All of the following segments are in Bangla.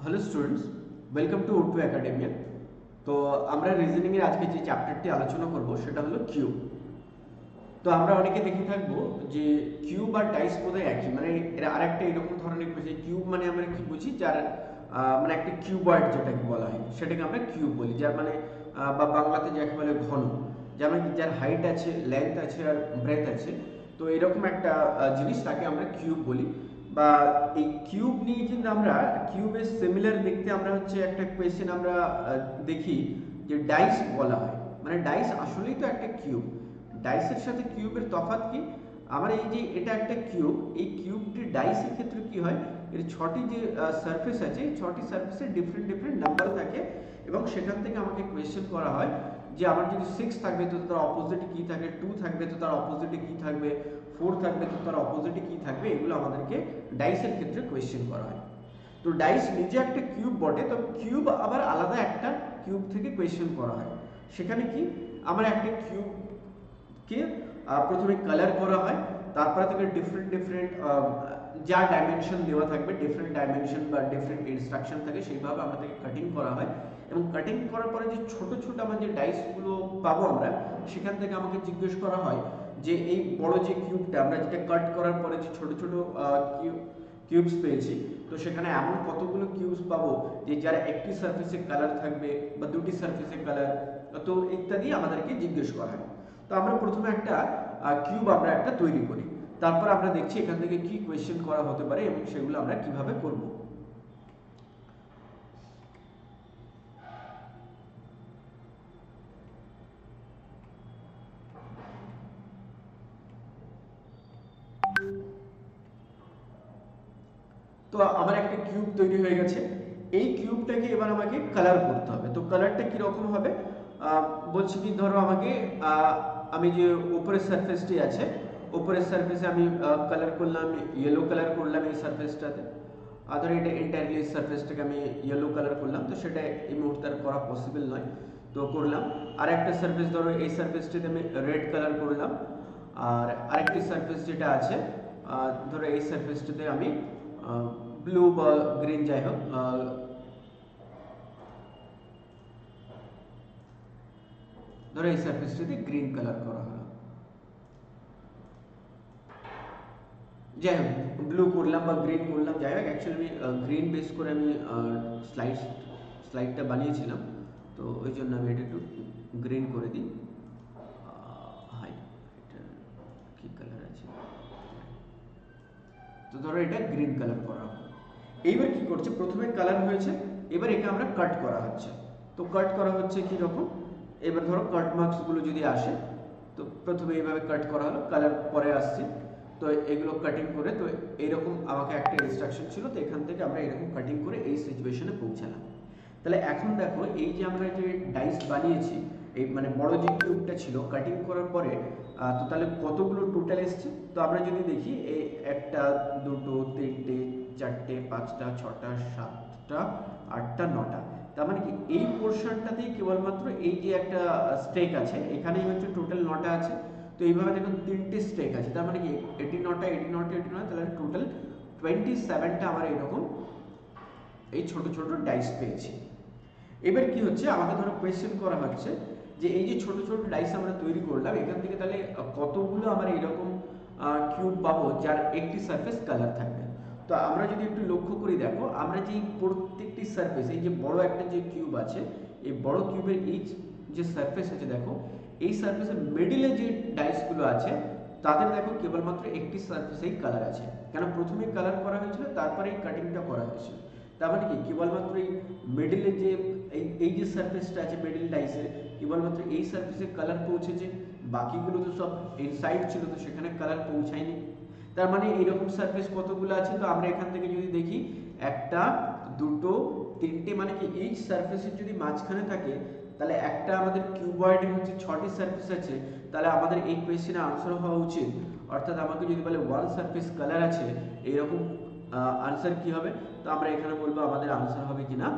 Hello students, welcome to Urdu academia. তো আমরা রিজনিং এর আজকে যে চ্যাপ্টারটি আলোচনা করব সেটা হলো কিউব। তো আমরা অনেকে দেখে থাকবো যে কিউব আর ডাইস বোধহয় একই, মানে এরা আরেকটা এরকম ধরনের বুঝি। কিউব মানে আমরা কি বুঝি, যার মানে একটা কিউবয়েড যেটাকে বলা হয় সেটাকে আমরা কিউব বলি, যার মানে বা বাংলাতে যাকে বলে ঘন, যেমন কি যার হাইট আছে, লেন্থ আছে আর ব্রেথ আছে। তো এরকম একটা জিনিস তাকে আমরা কিউব বলি। বা এই কিউব নিয়ে কিন্তু আমরা কিউবের সিমিলার দেখতে আমরা হচ্ছে একটা কোয়েশ্চেন আমরা দেখি যে ডাইস বলা হয়, মানে ডাইস আসলেই তো একটা কিউব। ডাইসের সাথে কিউবের তফাৎ কি? আমার এই যে এটা একটা কিউব, এই কিউবটি ডাইসের ক্ষেত্রে কি হয়, এর ছটি যে সারফেস আছে, এই ছটি সারফেসের ডিফারেন্ট ডিফারেন্ট নাম্বার থাকে এবং সেখান থেকে আমাকে কোয়েশ্চেন করা হয় যে আমার যদি 6 থাকবে তো তার অপোজিটে কি থাকবে, 2 থাকবে তো তার অপোজিটে কি থাকবে, 4 থাকবে তো তার অপোজিটে কি থাকবে, এগুলো আমাদেরকে ডাইসের ক্ষেত্রে কোয়েশ্চেন করা হয়। তো ডাইস নিজে একটা কিউব বটে, তো কিউব আবার আলাদা একটা কিউব থেকে কোয়েশ্চেন করা হয়। সেখানে কি আমার একটা কিউবকে প্রথমে কালার করা হয়, তারপরে থেকে ডিফারেন্ট ডিফারেন্ট যা ডাইমেনশন দেওয়া থাকবে, ডিফারেন্ট ডাইমেনশন বা ডিফারেন্ট ইনস্ট্রাকশন থাকে, সেইভাবে আমাদেরকে কাটিং করা হয়। এবং কাটিং করার পরে যে ছোট ছোট আমার যে ডাইসগুলো পাবো আমরা, সেখান থেকে আমাকে জিজ্ঞেস করা হয় যে এই বড় যে কিউবটা আমরা যেটা কাট করার পরে যে ছোট ছোট কিউবস পেয়েছি, তো সেখানে এমন কতগুলো কিউবস পাবো যে যারা একটি সারফেসে কালার থাকবে বা দুটি সারফেসে কালার, তো ইত্যাদি আমাদেরকে জিজ্ঞেস করা হয়। তো আমরা প্রথমে একটা কিউব আমরা একটা তৈরি করি, তারপর আমরা দেখছি এখান থেকে কি কোয়েশ্চেন করা হতে পারে এবং সেগুলো আমরা কিভাবে করব। তো আমার একটা কিউব তৈরি হয়ে গেছে। এই কিউবটাকে এবার আমাকে কালার করতে হবে। তো কালারটা কিরকম হবে, বলছি কি, ধরো আমাকে আমি যে উপরের সারফেসটি আছে, উপরের সারফেসে আমি কালার করলাম, ইয়েলো কালার করলাম এই সারফেসটাতে। ধরো এটা এন্টায়ারলি সারফেসটাকে আমি ইয়েলো কালার করলাম, তো সেটা এই মুহূর্তে আর করা পসিবল নয়, তো করলাম। আর একটা সারফেস, ধরো এই সারফেসটিতে আমি রেড কালার করলাম। আর আরেকটি সারফেস যেটা আছে, ধরো এই সারফেসটিতে আমি ব্লু বা গ্রিন, যাই হোক, ধরো এই সারফেসটিতে গ্রিন কালার করা হলো, যাই হোক ব্লু করলাম বা গ্রিন করলাম, যাই হোক অ্যাকচুয়ালি আমি গ্রিন বেস করে আমি স্লাইডটা বানিয়েছিলাম, তো ওই জন্য আমি এটা একটু গ্রিন করে দিই। হাই, এটা কি কালার আছে, তো ধরো এটা গ্রিন কালার করা হলো। এইবার কি করছে, প্রথমে কালার হয়েছে, এবার একে আমরা কাট করা হচ্ছে। তো কাট করা হচ্ছে কি রকম, এবার ধরো কাট মার্কস গুলো যদি আসে, তো প্রথমে এইভাবে কাট করা হলো, কালার পরে আসছে। তো এগুলো কাটিং করে, তো এইরকম আমাকে একটা ইনস্ট্রাকশন ছিল, তো এখান থেকে আমরা এরকম কাটিং করে এই সিচুয়েশনে পৌঁছালাম। তাহলে এখন দেখো এই যে আমরা যে ডাইস বানিয়েছি, এই মানে বড় যে কিউবটা ছিল কাটিং করার পরে, তো তাহলে কতগুলো টোটাল এসছে। তো আমরা যদি দেখি এই একটা, দুটো, তিনটে, চারটে, পাঁচটা, ছটা, সাতটা, আটটা, নটা। তার মানে কি এই পোর্শনটাতেই কেবলমাত্র এই যে একটা স্টেক আছে, এখানেই হচ্ছে টোটাল নটা আছে। তো এইভাবে দেখুন তিনটে স্টেক আছে, তার মানে কি এটি নটা, এটি নটা, এটি নটা, তাহলে টোটাল 27টা আমার এরকম এই ছোট ছোট ডাইস পেয়েছি। এবার কি হচ্ছে, আমাকে ধরো কোয়েশ্চেন করা হচ্ছে যে এই যে ছোট ছোট ডাইস আমরা তৈরি করলাম, এখান থেকে তাহলে কতগুলো আমরা এরকম কিউব পাবো যার একটি সারফেস কালার থাকবে। তো আমরা যদি একটু লক্ষ্য করি, দেখো আমরা যে প্রত্যেকটি সারফেস, এই যে বড় একটা যে কিউব আছে, এই বড় কিউবের এই যে সারফেস আছে, দেখো এই সারফেসের মিডিলে যে ডাইসগুলো আছে, তাদের দেখো কেবলমাত্র একটি সারফেসেই কালার আছে। কেন, প্রথমে কালার করা হয়েছিল, তারপরে এই কাটিংটা করা হয়েছিল। তার মানে কি কেবলমাত্র এই মিডলে যে এই যে সারফেসটা আছে মিডল ডাইসে, কেবলমাত্র এই সারফেসে কালার পৌঁছেছে, বাকিগুলো তো সব ইনসাইড ছিল, তো সেখানে কালার পৌঁছায়নি। তার মানে এইরকম সারফেস কতগুলো আছে, তো আমরা এখান থেকে যদি দেখি একটা, দুটো, তিনটে, মানে কি ইচ সারফেসের যদি মাঝখানে থাকে, তাহলে একটা আমাদের কিউবয়েডে হচ্ছে 6টি সারফেস আছে, তাহলে আমাদের এই কোয়েশ্চেনের আনসার হওয়া উচিত। অর্থাৎ আমাকে যদি বলে ওয়ান সারফেস কালার আছে, এইরকম আনসার কি হবে, তো আমরা এখানে বলবো আমাদের আনসার হবে কিনা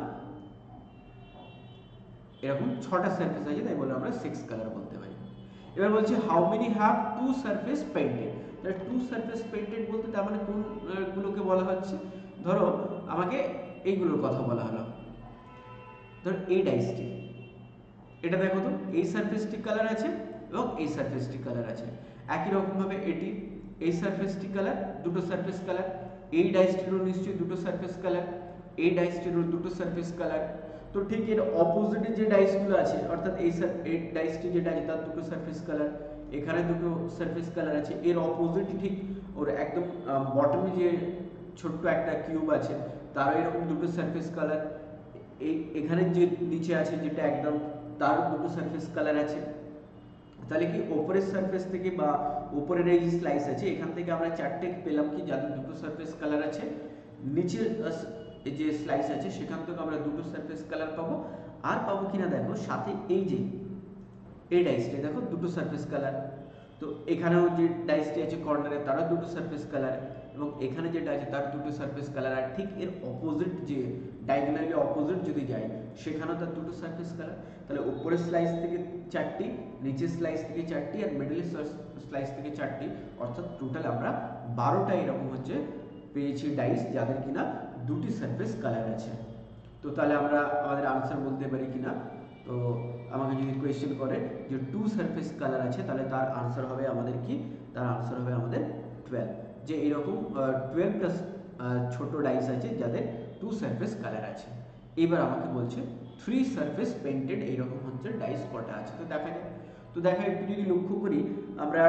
এরকম 6টা সারফেস আছে, তাই বলে আমরা 6 কালার বলতে পারি। এবার বলছি how many have two surface painted. তাহলে টু সারফেস পেইন্টেড বলতে তার মানে কোন গুলোকে বলা হচ্ছে, ধরো আমাকে এইগুলোর কথা বলা হলো। ধর এই ডাইসটি, এটা দেখো তো এই সারফেসটি কালার আছে এবং এই সারফেসটি কালার আছে। একই রকমভাবে এটি এই সারফেসটি কালার, দুটো সারফেস কালার, এই ডাইসটিরও নিশ্চয়ই দুটো সারফেস কালার, এই ডাইসটিরও দুটো সারফেস কালার। তো ঠিক এর অপোজিটে যে ডাইসগুলো আছে, অর্থাৎ এই ডাইসটি যেটা আছে তার দুটো সারফেস কালার, এখানে দুটো সারফেস কালার আছে। এর অপোজিট ঠিক ওর একদম বটমে যে ছোট্ট একটা কিউব আছে তারও এরকম দুটো সারফেস কালার, এই এখানে যে নিচে আছে যেটা একদম তার দুটো সারফেস কালার আছে। তাহলে কি উপরের সারফেস থেকে বা উপরের এই যে স্লাইস আছে এখান থেকে আমরা চারটে পেলাম কি যাদের দুটো সারফেস কালার আছে, নিচের এই যে স্লাইস আছে সেখান থেকে আমরা দুটো সারফেস কালার পাবো। আর পাবো কিনা দেখো সাথে এই যে এই ডাইসটি দেখো দুটো সারফেস কালার। তো এখানেও যে ডাইসটি আছে কর্নারে তারও দুটো সারফেস কালার, এবং এখানে যেটা আছে তার দুটো সারফেস কালার। আর ঠিক এর অপোজিট যে ডায়াগোনালি অপোজিট যদি যাই সেখানেও তার দুটো সারফেস কালার। তাহলে উপরের স্লাইস থেকে চারটি, নিচের স্লাইস থেকে চারটি, আর মিডলের স্লাইস থেকে চারটি, অর্থাৎ টোটাল আমরা 12টা এরকম হচ্ছে পেয়েছি ডাইস যাদের কিনা দুটি সারফেস কালার আছে। তো তাহলে আমরা আমাদের আনসার বলতে পারি কিনা, তো আমাকে যদি কোয়েশ্চেন করে যে টু সারফেস কালার আছে তাহলে তার আনসার হবে আমাদের কি, তার আনসার হবে আমাদের 12। যে এরকম 12 প্লাস ছোট ডাইস আছে যাদের টু সারফেস কালার আছে। এবার আমাকে বলছে 3 সারফেস পেইন্টেড এইরকম হচ্ছে ডাইস কটা আছে। তো দেখা যায়, তো দেখা একটু যদি লক্ষ্য করি আমরা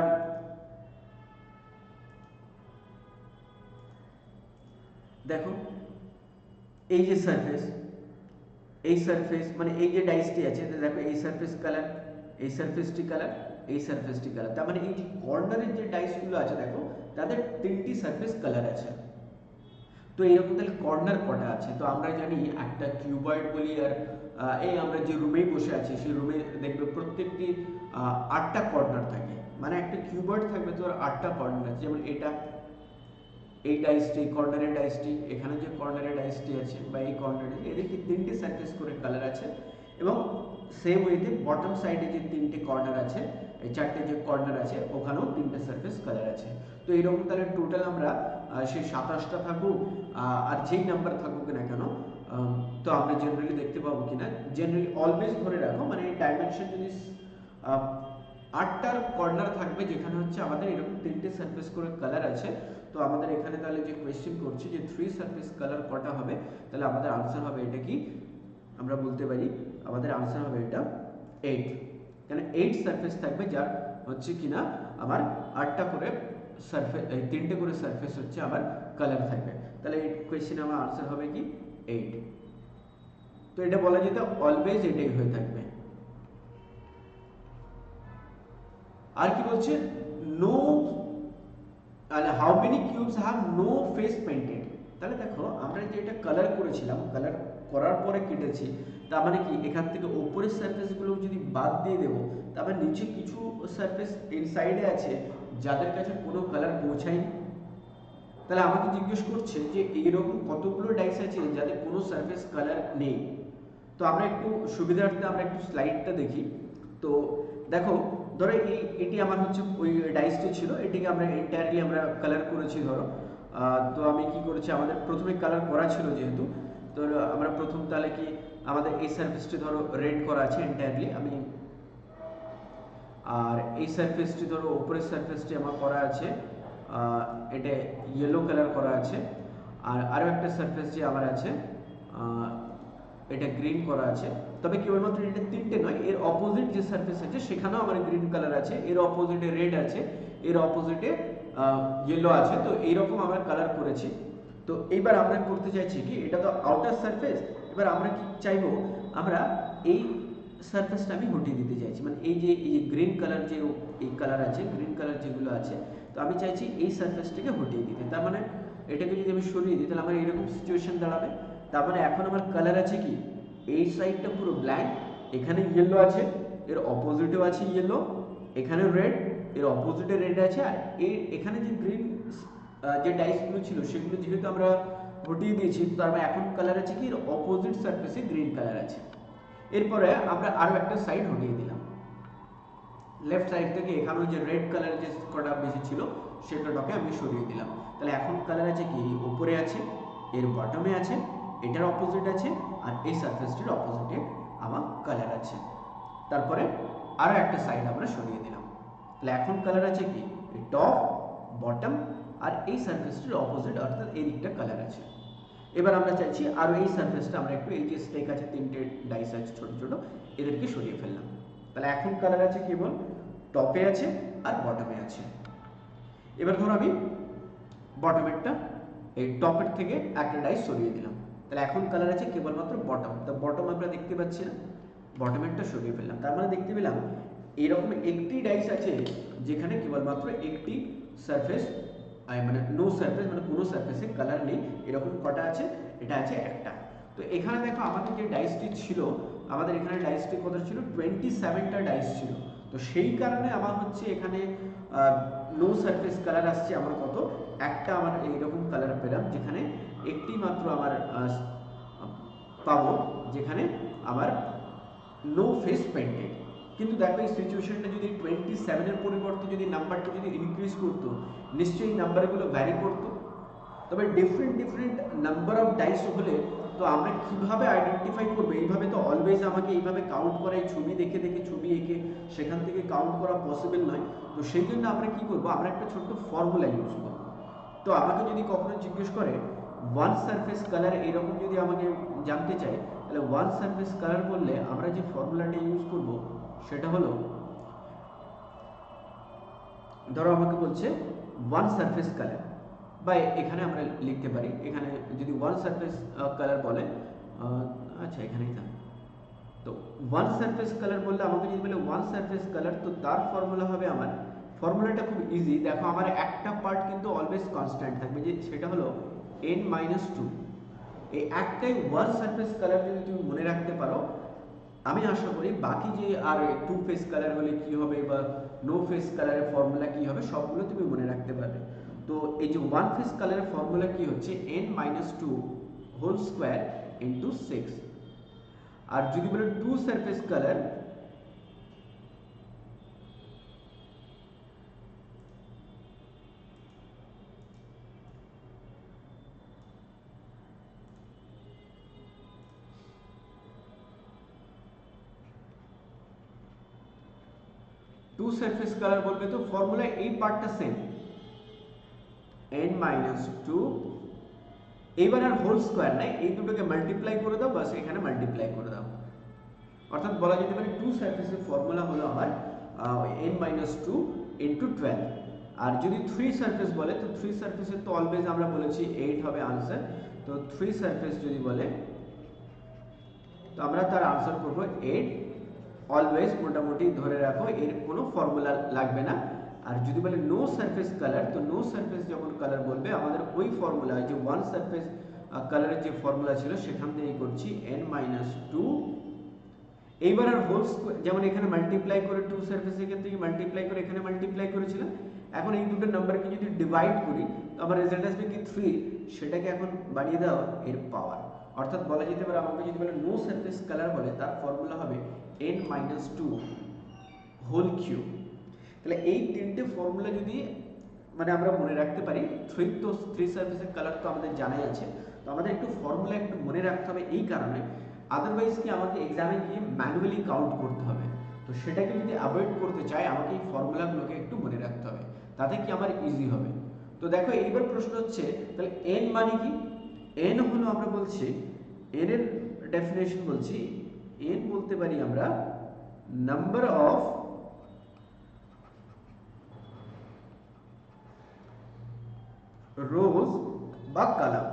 দেখো এই যে সারফেস, এই সারফেস মানে এই যে ডাইসটি আছে দেখো এই সারফেস কালার, এই সারফেসটি কালার, এই সারফেসটি কালার। তার মানে এই যে কর্নারের যে ডাইসগুলো আছে দেখো তাদের 3টি সারফেস কালার আছে। তো এরকম তাহলে কর্নার কটা আছে, তো আমরা জানি একটা কিউবয়েড বলি। আর এই আমরা যে রুমেই বসে আছি সেই রুমে দেখবে প্রত্যেকটি 8টা কর্নার থাকে, মানে একটা কিউবয়েড থাকবে তো 8টা কর্নার আছে। যেমন এটা এই ডাইসটি, কর্নারের ডাইসটি, এখানে যে কর্নারের ডাইসটি আছে বা এই কর্নারে এদের কি 3টে সারফেস করে কালার আছে। এবং সেম ওয়েতে বটম সাইডে যে 3টে কর্নার আছে, এই 4টে যে কর্নার আছে ওখানেও 3টে সারফেস কালার আছে। তো এইরকম তাহলে টোটাল আমরা সেই 27টা থাকুক আর যেই নাম্বার থাকুক না কেন, তো আমরা জেনারেলি দেখতে পাবো কিনা, জেনারেলি অলওয়েজ ধরে রাখো মানে এই ডাইমেনশন যদি 8টার কর্নার থাকবে যেখানে হচ্ছে আমাদের এরকম 3টে সারফেস করে কালার আছে। তো আমাদের এখানে তাহলে যে কোয়েশ্চেন করছে যে 3 সারফেস কালার কটা হবে, তাহলে আমাদের আনসার হবে এটা কি, আমরা বলতে পারি আমাদের আনসার হবে এটা 8। কেন 8 সারফেস থাকবে যার হচ্ছে কিনা আমার 8টা করে সারফেস, 3টে করে সারফেস হচ্ছে আমার কালার থাকবে। তাহলে এই কোয়েশ্চেনে আমার আনসার হবে কি 8। তো এটা বলা যেত অলওয়েজ এটাই হয়ে থাকবে। আর কি বলছে, no how many cubes have no face painted. তাহলে দেখো আমরা যে এটা কালার করেছিলাম, কালার করার পরে কেটেছি, তার মানে কি এখান থেকে উপরের সারফেসগুলো যদি বাদ দিয়ে দেবো, তারপরে নিচে কিছু সারফেস ইনসাইডে আছে যাদের কাছে কোনো কালার পৌঁছায়নি। তাহলে আমাকে জিজ্ঞেস করছে যে এইরকম কতগুলো ডাইস আছে যাদের কোনো সারফেস কালার নেই। তো আমরা একটু সুবিধার্থে আমরা একটু স্লাইডটা দেখি। তো দেখো ধরো এটি আমার হচ্ছে ওই ডাইসটি ছিল, এটিকে আমরা এন্টায়ারলি আমরা কালার করেছি ধরো। তো আমি কি করেছি, আমাদের প্রথমে কালার করা ছিল যেহেতু, তো আমরা প্রথম তাহলে কি আমাদের এই সারফেসটি ধরো রেড করা আছে এন্টায়ারলি আমি, আর এই সারফেসটি ধরো উপরের সারফেসটি আমার করা আছে এটা ইয়েলো কালার করা আছে। আর আরও একটা সারফেস যে আমার আছে এটা গ্রিন করা আছে। তবে কেবলমাত্র এটা 3টে নয়, এর অপোজিট যে সারফেস আছে সেখানেও আমার গ্রিন কালার আছে, এর অপোজিটে রেড আছে, এর অপোজিটে ইয়েলো আছে। তো এইরকম আমরা কালার করেছি। তো এইবার আমরা করতে চাইছি কি, এটা তো আউটার সারফেস, এবার আমরা কি চাইবো, আমরা এই সারফেসটা আমি হটিয়ে দিতে চাইছি, মানে এই যে গ্রিন কালার যে এই কালার আছে, গ্রিন কালার যেগুলো আছে, তো আমি চাইছি এই সারফেসটাকে হটিয়ে দিতে। তার মানে এটাকে যদি আমি সরিয়ে দিই তাহলে আমার এরকম সিচুয়েশন দাঁড়াবে। তার মানে এখন আমার কালার আছে কি, এই সাইডটা পুরো ব্ল্যাঙ্ক, এখানে ইয়েলো আছে, এর অপোজিটেও আছে ইয়েলো, এখানে রেড, এর অপোজিটে রেড আছে, আর এখানে যে গ্রিন যে ডাইসগুলো ছিল সেগুলো যেহেতু আমরা হটিয়ে দিয়েছি, তার মানে এখন কালার আছে কি, এর অপোজিট সারফেসে গ্রিন কালার আছে। এরপরে আমরা আরও একটা সাইড হটিয়ে দিলাম, লেফট সাইড থেকে এখানেও যে রেড কালার যে কটা বেশি ছিল সেটাকে আমি সরিয়ে দিলাম। তাহলে এখন কালার আছে কি, উপরে আছে, এর বটমে আছে, এটার অপোজিট আছে আর এই সারফেসটির অপোজিটে আমার কালার আছে। তারপরে আরও একটা সাইড আমরা সরিয়ে দিলাম। তাহলে এখন কালার আছে কি টপ, বটম আর এই সারফেসটির অপোজিট অর্থাৎ এই দিকটা কালার আছে। এবার আমরা চাইছি আরও এই সারফেসটা আমরা একটু, এই যে স্টেক আছে, তিনটে ডাইস আছে ছোট ছোট, এদেরকে সরিয়ে ফেললাম। তাহলে এখন কালার আছে কেবল টপে আছে আর বটমে আছে। এবার ধরো আমি বটমেরটা এই টপের থেকে একটা ডাইস সরিয়ে দিলাম। তাহলে এখন কালার আছে কেবলমাত্র বটম। তো বটম আমরা দেখতে পাচ্ছি না, বটমেরটা সরিয়ে ফেললাম। তার মানে দেখতে পেলাম এরকম একটি ডাইস আছে যেখানে কেবলমাত্র একটি সারফেস, মানে নো সারফেস, মানে কোনো সারফেসে কালার নেই, এরকম কটা আছে? এটা আছে একটা। তো এখানে দেখো আমাদের যে ডাইসটি ছিল, আমাদের এখানে ডাইসটি কত ছিল? 27টা ডাইস ছিল। তো সেই কারণে আমার হচ্ছে এখানে নো সারফেস কালার আসছে আমার কত? একটা আমার এইরকম কালার পেলাম, যেখানে একটি মাত্র আমার পাবো যেখানে আমার নো ফেস পেন্টেড। কিন্তু দেখো এই সিচুয়েশনটা যদি 27-এর পরিবর্তে যদি নাম্বারটা যদি ইনক্রিজ করতো, নিশ্চয়ই নাম্বারগুলো ভ্যারি করতো। তবে ডিফারেন্ট নাম্বার অফ ডাইস হলে তো আমরা কিভাবে আইডেন্টিফাই করবো? এইভাবে তো অলওয়েজ আমাকে এইভাবে কাউন্ট করা, এই ছবি দেখে দেখে ছবি এঁকে সেখান থেকে কাউন্ট করা পসিবল নয়। তো সেই জন্য আমরা কি করবো? আমরা একটা ছোট্ট ফর্মুলা ইউজ করবো। তো আমাকে যদি কখনো জিজ্ঞেস করে ওয়ান সারফেস কালার, এরকম যদি আমাকে জানতে চাই, তাহলে ওয়ান সারফেস কালার বললে আমরা যে ফর্মুলাটা ইউজ করব সেটা হলো, ধরো আমাকে বলছে ওয়ান সারফেস কালার, বা এখানে আমরা লিখতে পারি, এখানে যদি ওয়ান সারফেস কালার বলে, আচ্ছা এখানেই থাক। তো ওয়ান সারফেস কালার বললে আমাকে যদি বলে ওয়ান সারফেস কালার, তো তার ফর্মুলা হবে, আমার ফর্মুলাটা খুব ইজি। দেখো আমার একটা পার্ট কিন্তু অলওয়েজ কনস্ট্যান্ট থাকবে, যে সেটা হলো n-2। এই একটাই ওয়ান সারফেস কালার যদি তুমি মনে রাখতে পারো, আমি আশা করি বাকি যে আর টু ফেস কালার হলে কি হবে বা নো ফেস কালারের ফর্মুলা কি হবে সবগুলো তুমি মনে রাখতে পারবে। তো এই যে ওয়ান ফেস কালারের ফর্মুলা কি হচ্ছে? n-2 whole square into 6। আর যদি বলে two surface colour, two surface colour বলবে তো ফর্মুলা এই পার্টটা সেম, n-2। এইবার আর হোল স্কোয়ার নাই, এই দুটোকে মাল্টিপ্লাই করে দাও, বাস এখানে মাল্টিপ্লাই করে দাও। অর্থাৎ বলা যেতে পারে টু সারফেসের ফর্মুলা হলো আমার n-2 ইন্টু 12। আর যদি থ্রি সারফেস বলে, তো থ্রি সারফেসের তো অলওয়েজ আমরা বলেছি 8 হবে আনসার। তো থ্রি সারফেস যদি বলে, তো আমরা তার আনসার করবো 8। অলওয়েজ মোটামুটি ধরে রাখো, এর কোনো ফর্মুলা লাগবে না। আর যদি বলে নো সারফেস কালার, তো নো সারফেস যখন কালার বলবে, আমাদের ওই ফর্মুলা, যে ওয়ান সারফেস কালারের যে ফর্মুলা ছিল সেখান থেকে করছি n-2। এইবার আর হোল স্কোয়ার, যেমন এখানে মাল্টিপ্লাই করে টু সারফেসের ক্ষেত্রে মাল্টিপ্লাই করে এখানে মাল্টিপ্লাই করেছিলাম, এখন এই দুটো নাম্বারকে যদি ডিভাইড করি তো আমার রেজাল্ট আসবে কি 3। সেটাকে এখন বাড়িয়ে দেওয়া এর পাওয়ার। অর্থাৎ বলা যেতে পারে আমাকে যদি বলে নো সারফেস কালার বলে, তার ফর্মুলা হবে n-2 হোল কিউব। তাহলে এই তিনটে ফর্মুলা যদি মানে আমরা মনে রাখতে পারি, থ্রি সারফেসের কালার তো আমাদের জানাই আছে, তো আমাদের একটু ফর্মুলা একটু মনে রাখতে হবে এই কারণে, আদারওয়াইজ কি আমাকে এক্সামে গিয়ে ম্যানুয়ালি কাউন্ট করতে হবে। তো সেটাকে যদি অ্যাভয়েড করতে চাই, আমাকে এই ফর্মুলাগুলোকে একটু মনে রাখতে হবে, তাতে কি আমার ইজি হবে। তো দেখো এইবার প্রশ্ন হচ্ছে, তাহলে n মানে কি? n হলো, আমরা বলছি n এর ডেফিনেশন বলছি, n বলতে পারি আমরা নাম্বার অফ রোজ বা column.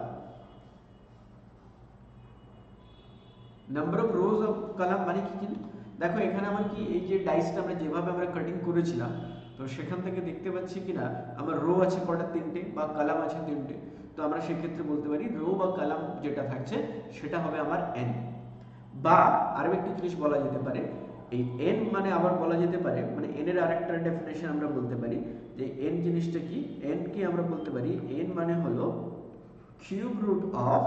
Number of rows of column মানে কি? দেখো এখানে আমার কি, এই যে ডাইসটা আমরা যেভাবে আমরা কাটিং করেছিলাম, তো সেখান থেকে দেখতে পাচ্ছি কিনা আমার রো আছে কটা? তিনটে, বা কলাম আছে তিনটে। তো আমরা সেক্ষেত্রে বলতে পারি রো বা কলাম যেটা থাকছে সেটা হবে আমার n। বা আরও একটি জিনিস বলা যেতে পারে, এই n মানে আবার বলা যেতে পারে, মানে n এর আরেকটা ডেফিনেশন আমরা বলতে পারি যে n জিনিসটা কি, n কে আমরা বলতে পারি n মানে হলো cube root of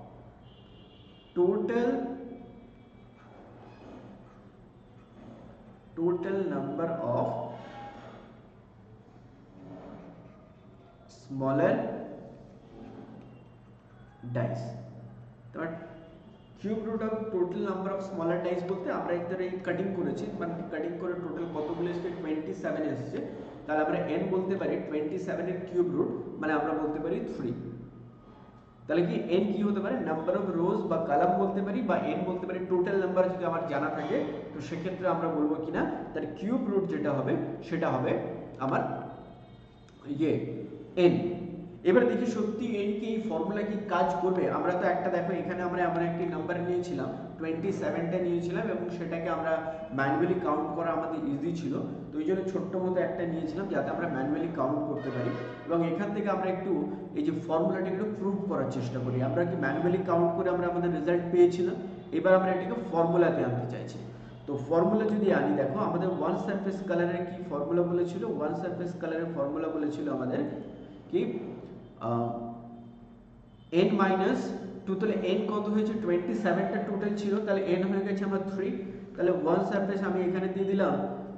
total number of smaller dice। তো এবার cube root of total number of smaller dice বলতে আমরা এখানে এই কাটিং করেছি, মানে কাটিং করে টোটাল কতগুলো এসছে 27 এসছে, তাহলে আমরা n বলতে পারি 27 এর কিউব রুট, মানে আমরা বলতে পারি 3। তাহলে কি n কি হতে পারে, নাম্বার অফ রোজ বা কলাম বলতে পারি, বা n বলতে পারি টোটাল নাম্বার যদি আমার জানা থাকে, তো সেক্ষেত্রে আমরা বলবো কিনা তার কিউব রুট যেটা হবে সেটা হবে আমার ইয়ে n। এবার দেখি সত্যি n কি এই ফর্মুলা কি কাজ করবে। আমরা তো একটা দেখো এখানে আমরা একটি নাম্বার নিয়েছিলাম 27টা নিয়েছিলাম এবং সেটাকে আমরা ম্যানুয়ালি কাউন্ট করা আমাদের ইজি ছিল, তো এই জন্য ছোট্ট মতো একটা নিয়েছিলাম যাতে আমরা ম্যানুয়ালি কাউন্ট করতে পারি, এবং এখান থেকে আমরা একটু এই যে ফর্মুলাটা একটু প্রুভ করার চেষ্টা করি। আমরা কি ম্যানুয়ালি কাউন্ট করে আমরা আমাদের রেজাল্ট পেয়েছিলাম, এবার আমরা এটাকে ফর্মুলাতে আনতে চাইছি। তো ফর্মুলা যদি আনি, দেখো আমাদের ওয়ান সারফেস কালারের কি ফর্মুলা বলেছিল, ওয়ান সারফেস কালারের ফর্মুলা বলেছিল আমাদের কি n মাইনাস 2, তাহলে n কত হয়েছে 27টা টোটাল ছিল, তাহলে n হয়ে গেছে আমার 3, তাহলে ওয়ান সারফেস আমি এখানে দিয়ে দিলাম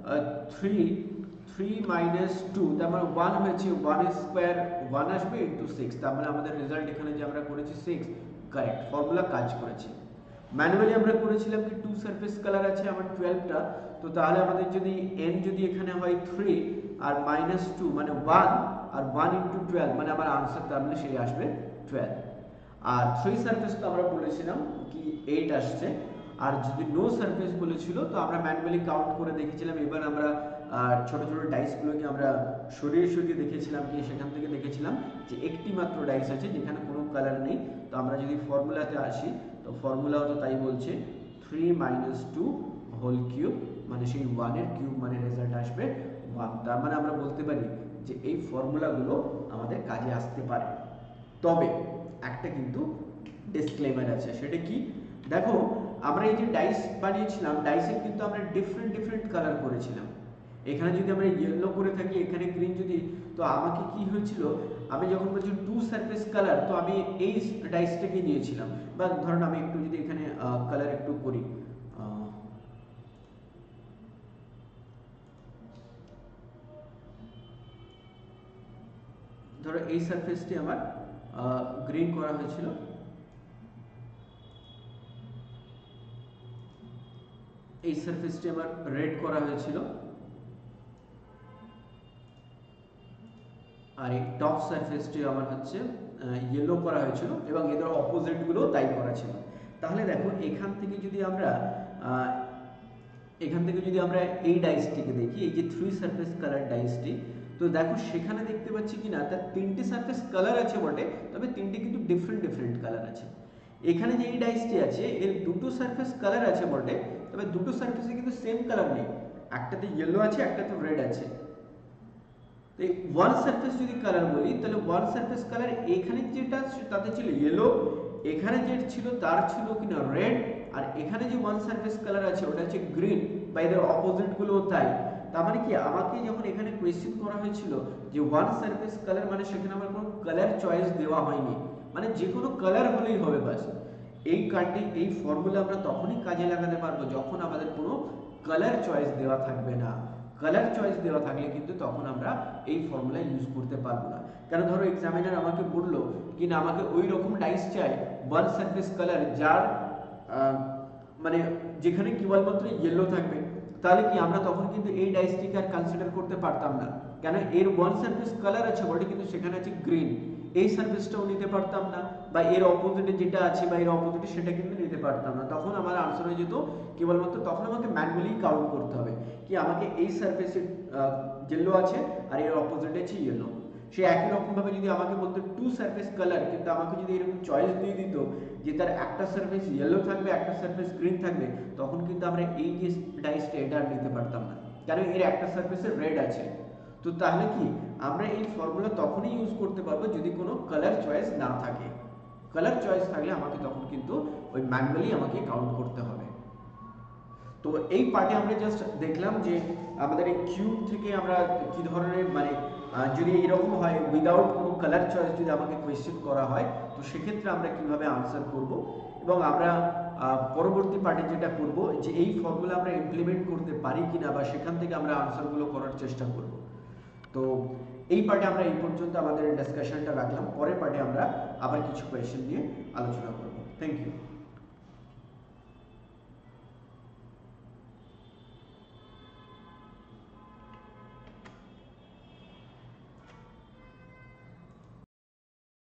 3 মাইনাস 2, তার মানে 1 হয়েছে, 1 স্কয়ার 1 আসবে ইনটু 6, তার মানে আমাদের রেজাল্ট এখানে যে আমরা করেছি 6, কারেক্ট ফর্মুলা কাজ করেছে। ম্যানুয়ালি আমরা করেছিলাম কি 2 সারফেস কালার আছে আমার 12টা, তো তাহলে আমাদের যদি n যদি এখানে হয় 3 আর মাইনাস 2 মানে 1 আর 1 ইনটু 12 মানে আমার আনসার তার মানে সেই আসবে 12। আর 3 সারফেস তো আমরা বলেছিলাম কি 8 আসছে, আর যদি নো সারফেস বলেছিল তো আমরা ম্যানুয়ালি কাউন্ট করে দেখেছিলাম। এবার আমরা ছোট ছোট ডাইসগুলোকে আমরা সরিয়ে সরিয়ে দেখেছিলাম কি সেখান থেকে দেখেছিলাম যে একটি মাত্র ডাইস আছে যেখানে কোনো কালার নেই। তো আমরা যদি ফর্মুলাতে আসি তো ফর্মুলাও তো তাই বলছে 3 মাইনাস 2 হোল কিউব, মানে সেই 1 এর কিউব মানে রেজাল্ট আসবে 1। তার মানে আমরা বলতে পারি যে এই ফর্মুলাগুলো আমাদের কাজে আসতে পারে। তবে একটা কিন্তু ডিসক্লেমার আছে, সেটা কি দেখো আমরা এই যে ডাইস বানিয়েছিলাম, ডাইসের কিন্তু আমরা ডিফারেন্ট কালার করেছিলাম। এখানে যদি আমরা ইয়েলো করে থাকি, এখানে গ্রিন যদি, তো আমাকে কি হয়েছিল, আমি যখন বলছি 2 সারফেস কালার, তো আমি এই ডাইসটাকে নিয়েছিলাম। বা ধরুন আমি একটু যদি এখানে কালার একটু করি, ধরো এই সারফেসটি আমার গ্রিন করা হয়েছিল, এই সারফেসটি আমার রেড করা হয়েছিল, আর এই টপ সারফেসটি আমার হচ্ছে ইয়েলো করা হয়েছিল, এবং এদের অপোজিট গুলো তাই করা ছিল। তাহলে দেখো এখান থেকে যদি আমরা এই ডাইসটিকে দেখি, এই যে 3 সারফেস কালার ডাইসটি, তো দেখো সেখানে দেখতে পাচ্ছি কিনা তার 3টে সারফেস কালার আছে বটে, তবে 3টে কিন্তু ডিফারেন্ট কালার আছে। এখানে যে এই ডাইসটি আছে এর 2টো সারফেস কালার আছে বটে, তবে 2টো সারফেসে কিন্তু সেম কালার নেই, একটাতে ইয়েলো আছে একটাতে রেড আছে। তো এই ওয়ান সারফেস যদি কালার বলি, তাহলে ওয়ান সারফেস কালার এখানে যেটা তাতে ছিল ইয়েলো, এখানে যে ছিল তার ছিল কিনা রেড, আর এখানে যে ওয়ান সারফেস কালার আছে ওটা হচ্ছে গ্রিন, বা এদের অপোজিট গুলো তাই। তার মানে কি আমাকে যখন এখানে কোয়েশ্চেন করা হয়েছিল যে ওয়ান সারফেস কালার, মানে সেখানে আমার কোনো কালার চয়েস দেওয়া হয়নি, মানে যে কোনো কালার হলেই হবে বাস। এই ফর্মুলা আমরা তখনই কাজে লাগাতে পারবো যখন আমাদের কোনো কালার চয়েস দেওয়া থাকবে না। কালার চয়েস দেওয়া থাকলে কিন্তু তখন আমরা এই ফর্মুলা ইউজ করতে পারবো না। কারণ ধরো এক্সামিনার আমাকে বললো কি না আমাকে ওই রকম ডাইস চাই ওয়ান সারফেস কালার যার মানে যেখানে কেবলমাত্র ইয়েলো থাকবে, তাহলে কি আমরা তখন কিন্তু এই ডাইসটিকে আর কনসিডার করতে পারতাম না, কেন এর ওয়ান সারফেস কালার আছে বটে কিন্তু সেখানে আছে গ্রিন, এই সারফেসটাও নিতে পারতাম না, বা এর অপোজিটে যেটা আছে বা এর অপোজিটে সেটা কিন্তু নিতে পারতাম না। তখন আমার আনসার হয়ে যেত কেবলমাত্র, তখন আমাকে ম্যানুয়ালি কাউন্ট করতে হবে কি আমাকে এই সারফেসে ইয়েলো আছে আর এর অপোজিটে আছে ইয়েলো। সে একই রকম ভাবে যদি আমাকে বলতো 2 সারফেস কালার, কিন্তু আমাকে যদি এরকম চয়েস দিয়ে দিত যে তার একটা সারফেস ইয়েলো থাকবে একটা সারফেস গ্রিন থাকবে, তখন কিন্তু আমরা এই যে ডাইসটা এটা আর নিতে পারতাম না, কারণ এর একটা সারফেসে রেড আছে। তো তাহলে কি আমরা এই ফর্মুলা তখনই ইউজ করতে পারবো যদি কোনো কালার চয়েস না থাকে। কালার চয়েস থাকলে আমাকে তখন কিন্তু ওই ম্যানুয়ালি আমাকে কাউন্ট করতে হবে। তো এই পার্টে আমরা জাস্ট দেখলাম যে আমাদের এই কিউব থেকে আমরা কি ধরনের মানে যদি এরকম হয় উইদাউট কোনো কালার চয়েস যদি আমাকে কোয়েশ্চেন করা হয়, তো সেক্ষেত্রে আমরা কিভাবে আনসার করব, এবং আমরা পরবর্তী পার্টে যেটা করব যে এই ফর্মুলা আমরা ইমপ্লিমেন্ট করতে পারি কিনা, বা সেখান থেকে আমরা আনসারগুলো করার চেষ্টা করব। তো এই পার্টে আমরা এই পর্যন্ত আমাদের ডিসকাশনটা রাখলাম। পরের পার্টে আমরা আবার কিছু কোয়েশ্চেন নিয়ে আলোচনা করব। Thank you.